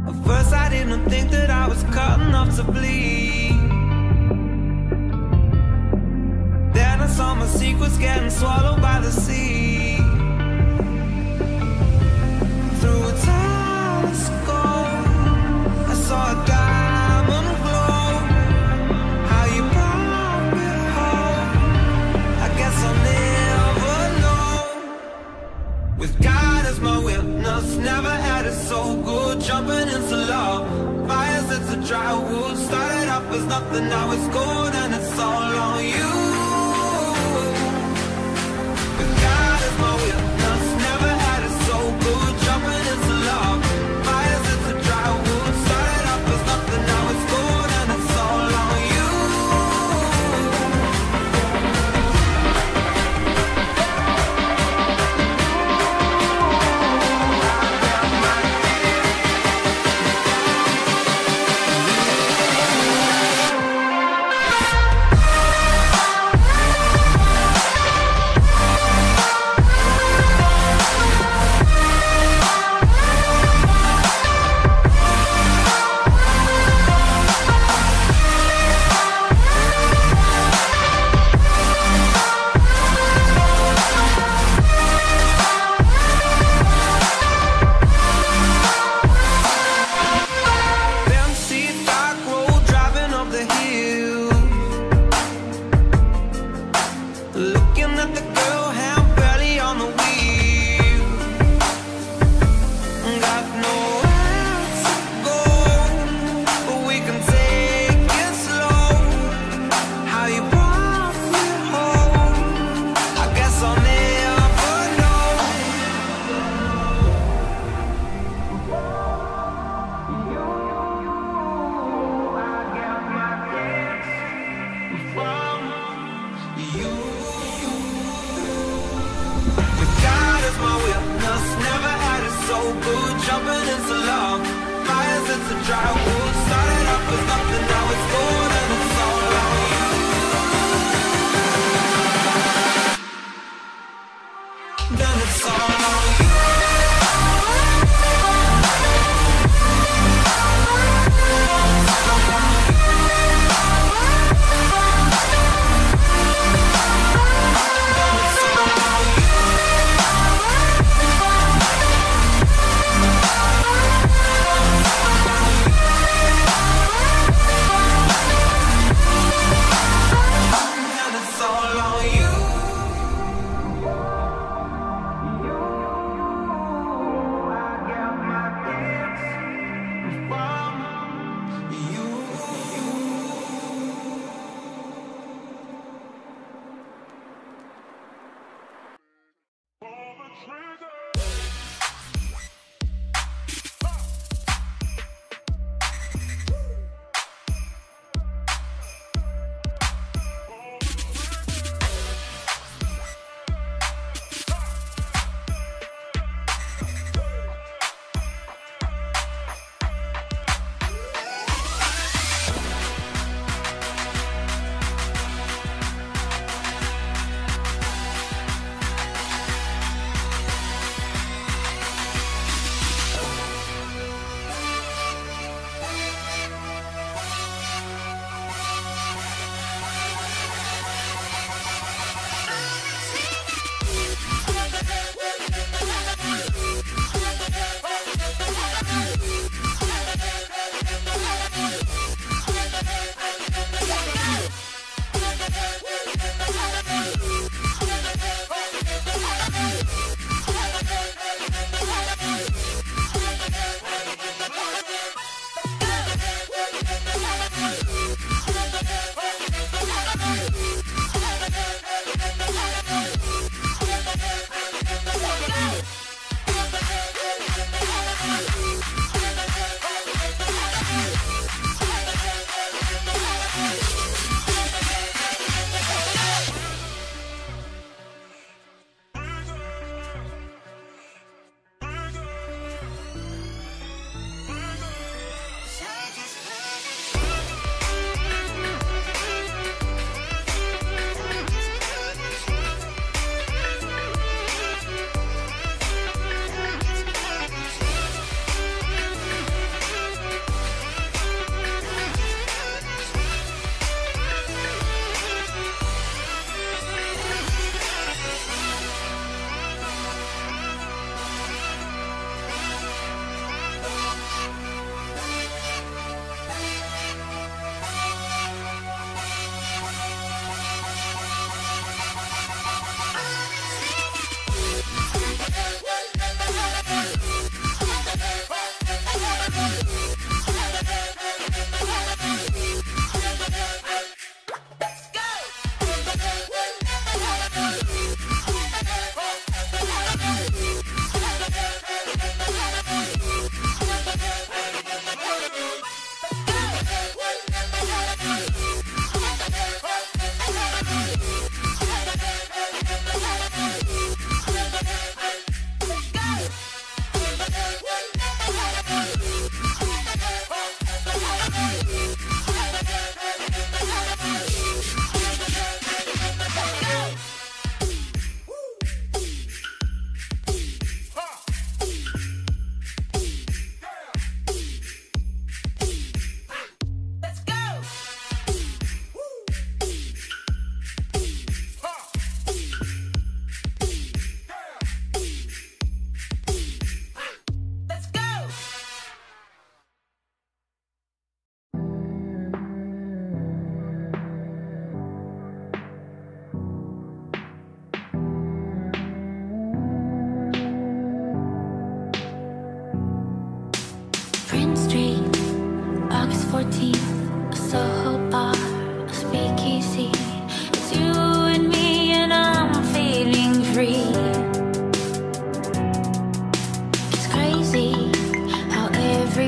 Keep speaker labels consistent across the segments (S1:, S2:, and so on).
S1: At first I didn't think that I was cut enough to bleed. Then I saw my secrets getting swallowed by the sea. Through a telescope I saw a diamond glow. How you brought me home, I guess I'll never know. With God as my witness, never had it so good. Jumping into love, fires into dry wood. Started off as nothing, now it's gold, and it's all on you. With God as my witness, never had it so good. Jumping into love, fires into dry wood. Started off as nothing, now it's gold, and it's all on you.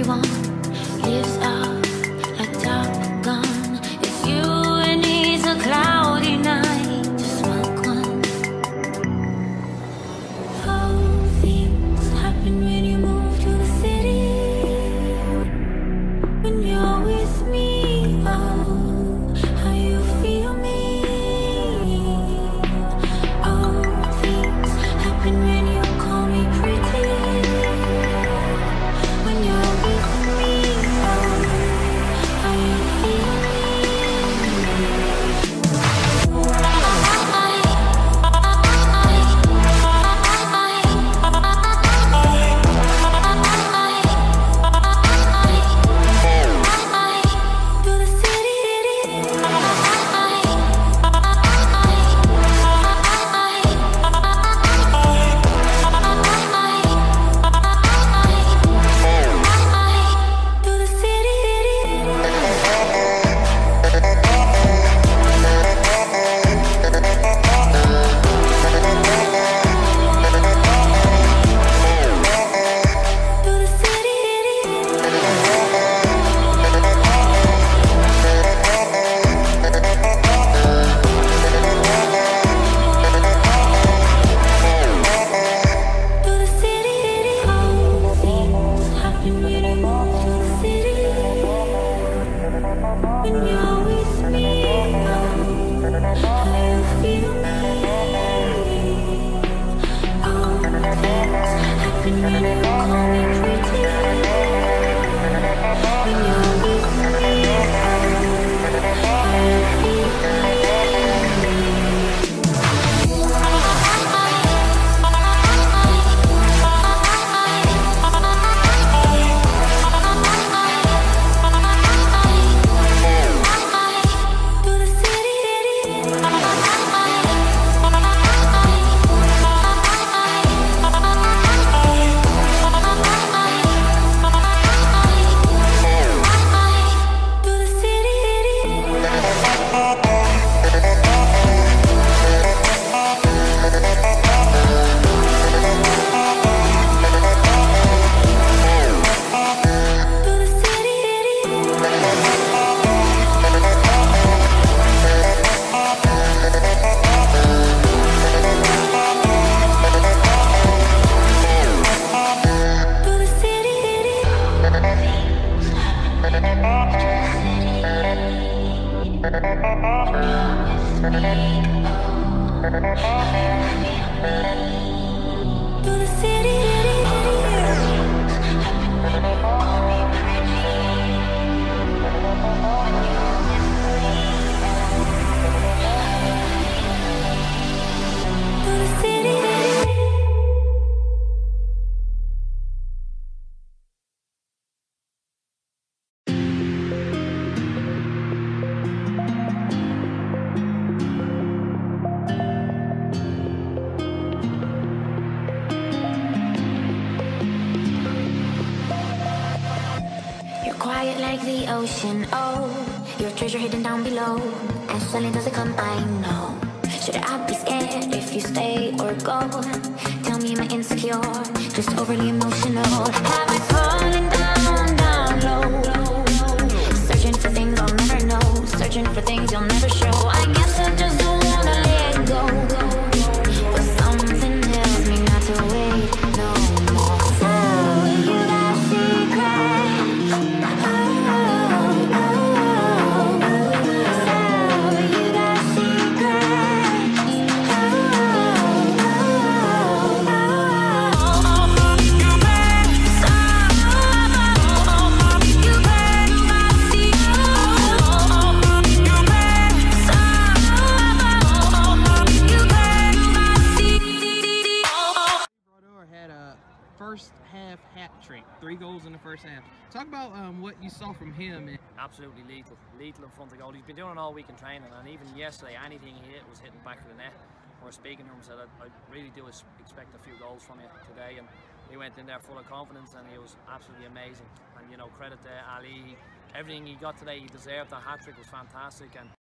S2: move on. Lives up like Top Gun. It's you and it's a cloudy night. Just smoke one. How things happen when you move to the city. When you're with me, oh, how you feel me. Oh, things happen when you call me pretty. When you're with me, oh, how you feel me. To the city. To the city. To the To the city. How things happen when you move to the city. When you're with me, oh, how you feel me. Oh, things happen when you call me pretty. When you're with me, oh, how you feel me. To the Quiet like the ocean, oh, your treasure hidden down below. As suddenly does it come, I know. Should I be scared if you stay or go? Tell me, am I insecure? Just overly emotional. Have I fallen down, down low? Searching for things I'll never know. Searching for things you'll never show. I guess I just don't wanna let go. But something tells me not to wait no more. So you got secrets.
S3: First half hat trick, 3 goals in the first half. Talk about what you saw from him.
S4: Absolutely lethal in front of goal. He's been doing it all week in training, and even yesterday anything he hit was hitting back of the net. We were speaking to him, said I really do expect a few goals from you today, and he went in there full of confidence and he was absolutely amazing. And you know, credit to Ali, everything he got today, he deserved. The hat trick was fantastic, and